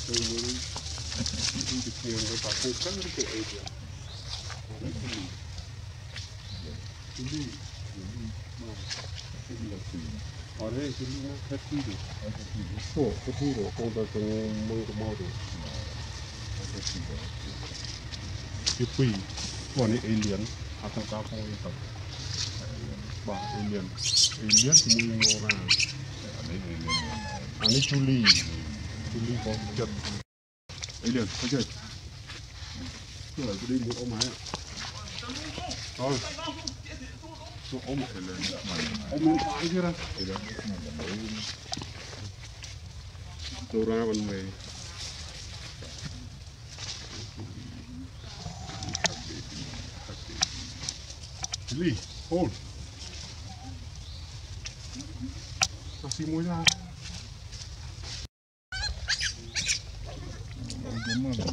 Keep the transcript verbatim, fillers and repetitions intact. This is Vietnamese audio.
ở đây thì nó thất thi được, ồ thất thi rồi, con ta trong mông cái màu rồi, cái quỷ, còn cái alien, à trong cao phong cái tập, bà alien, alien thì mua nó ra, anh ấy Julie, Julie có chật, alien có chật, cứ ở cái đi một ống máy ạ, thôi. Ôm ôm phải chứ ra đồ ra bên mày Lee hold kasih muối ra